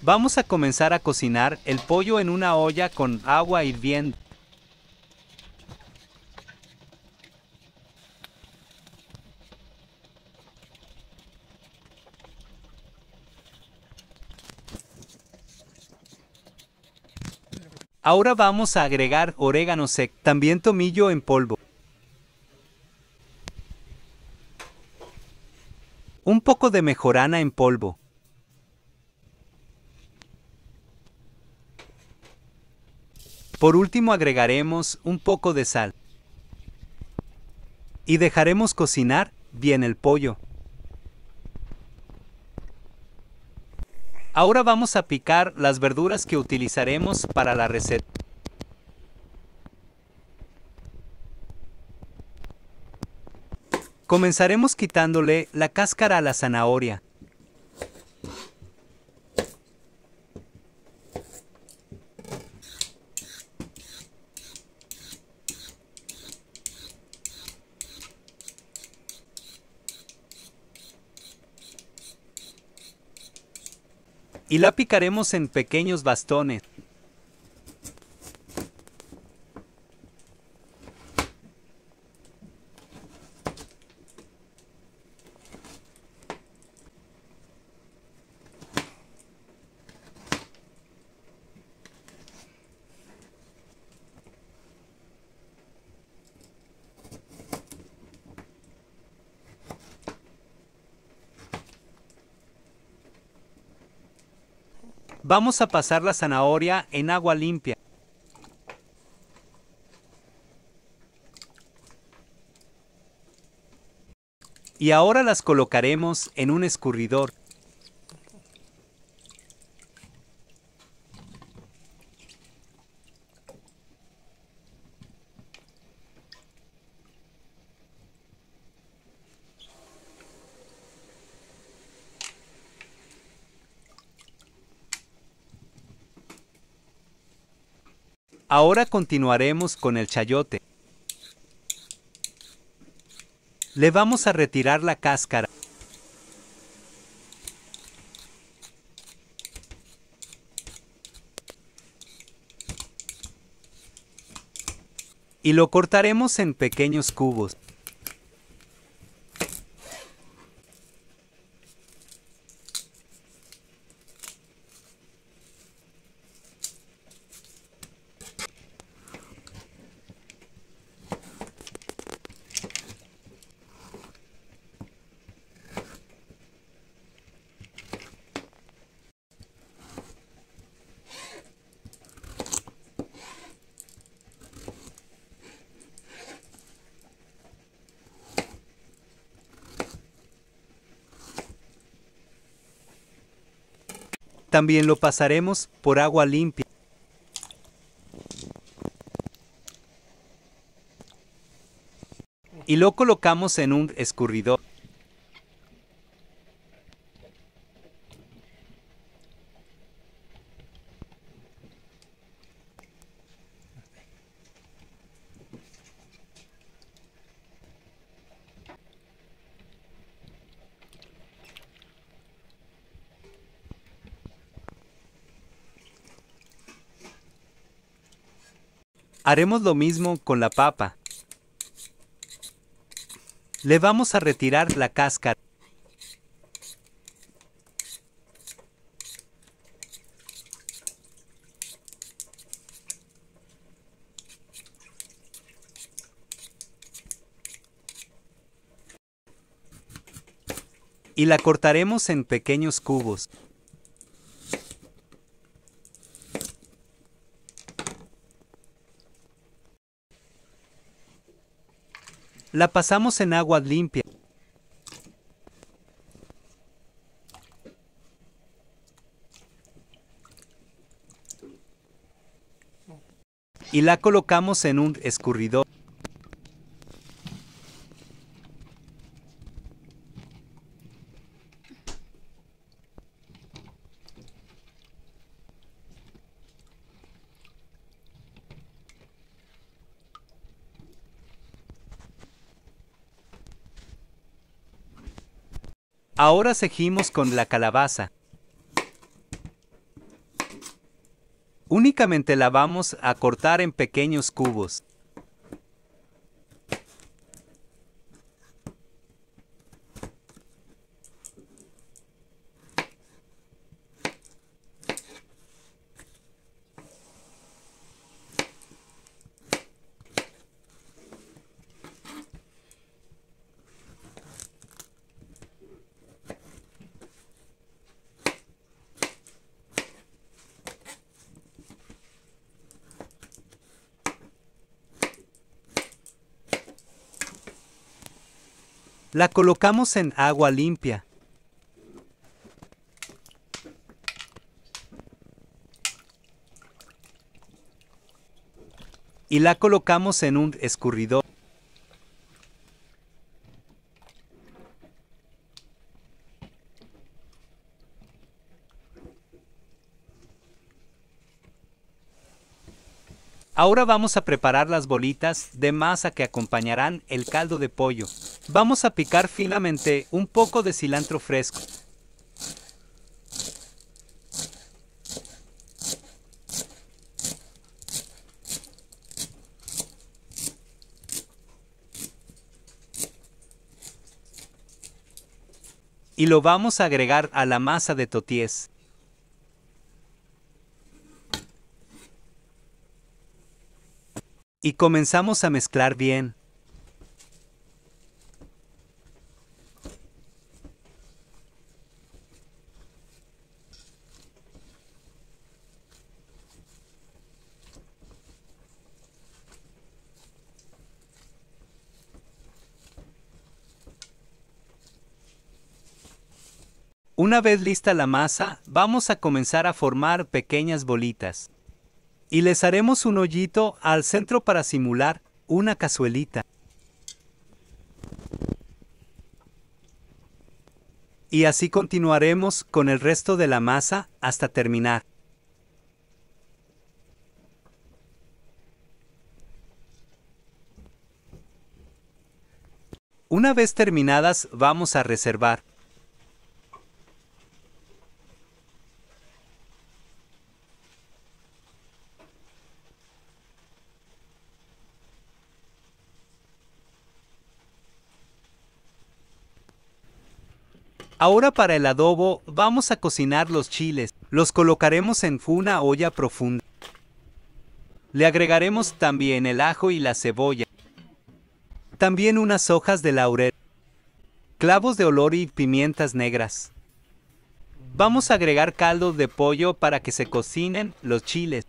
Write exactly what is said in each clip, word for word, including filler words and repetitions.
Vamos a comenzar a cocinar el pollo en una olla con agua hirviendo. Ahora vamos a agregar orégano seco, también tomillo en polvo, un poco de mejorana en polvo, por último agregaremos un poco de sal y dejaremos cocinar bien el pollo. Ahora vamos a picar las verduras que utilizaremos para la receta. Comenzaremos quitándole la cáscara a la zanahoria. Y la picaremos en pequeños bastones. Vamos a pasar la zanahoria en agua limpia. Y ahora las colocaremos en un escurridor. Ahora continuaremos con el chayote. Le vamos a retirar la cáscara. Y lo cortaremos en pequeños cubos. También lo pasaremos por agua limpia. Y lo colocamos en un escurridor. Haremos lo mismo con la papa. Le vamos a retirar la cáscara. Y la cortaremos en pequeños cubos. La pasamos en agua limpia. Y la colocamos en un escurridor. Ahora seguimos con la calabaza. Únicamente la vamos a cortar en pequeños cubos. La colocamos en agua limpia. Y la colocamos en un escurridor. Ahora vamos a preparar las bolitas de masa que acompañarán el caldo de pollo. Vamos a picar finamente un poco de cilantro fresco. Y lo vamos a agregar a la masa de toties. Y comenzamos a mezclar bien. Una vez lista la masa, vamos a comenzar a formar pequeñas bolitas. Y les haremos un hoyito al centro para simular una cazuelita. Y así continuaremos con el resto de la masa hasta terminar. Una vez terminadas, vamos a reservar. Ahora para el adobo vamos a cocinar los chiles. Los colocaremos en una olla profunda. Le agregaremos también el ajo y la cebolla. También unas hojas de laurel, clavos de olor y pimientas negras. Vamos a agregar caldo de pollo para que se cocinen los chiles.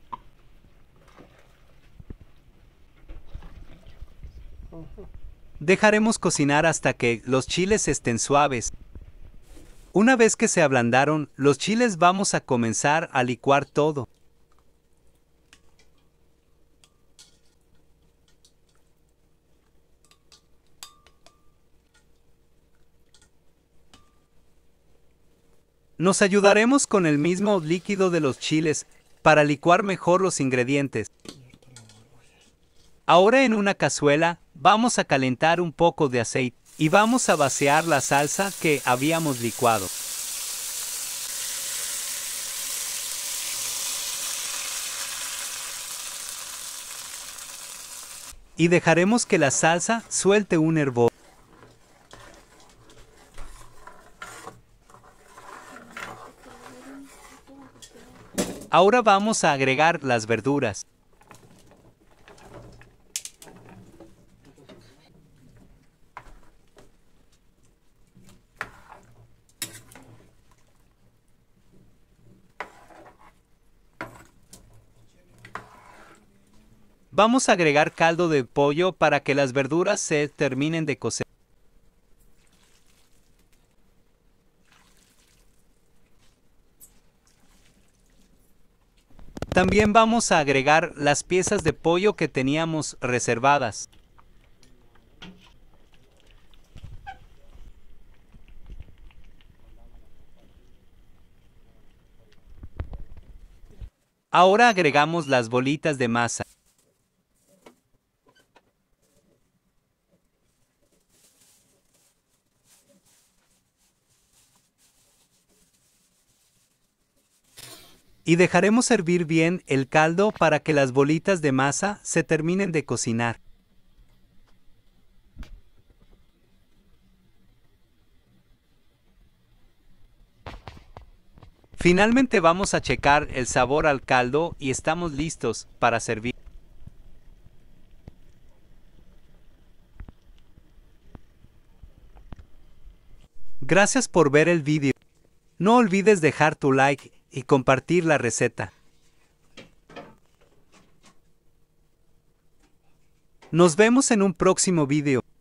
Dejaremos cocinar hasta que los chiles estén suaves. Una vez que se ablandaron los chiles, vamos a comenzar a licuar todo. Nos ayudaremos con el mismo líquido de los chiles para licuar mejor los ingredientes. Ahora en una cazuela vamos a calentar un poco de aceite y vamos a vaciar la salsa que habíamos licuado. Y dejaremos que la salsa suelte un hervor. Ahora vamos a agregar las verduras. Vamos a agregar caldo de pollo para que las verduras se terminen de cocer. También vamos a agregar las piezas de pollo que teníamos reservadas. Ahora agregamos las bolitas de masa. Y dejaremos hervir bien el caldo para que las bolitas de masa se terminen de cocinar. Finalmente vamos a checar el sabor al caldo y estamos listos para servir. Gracias por ver el vídeo. No olvides dejar tu like y compartir la receta. Nos vemos en un próximo vídeo.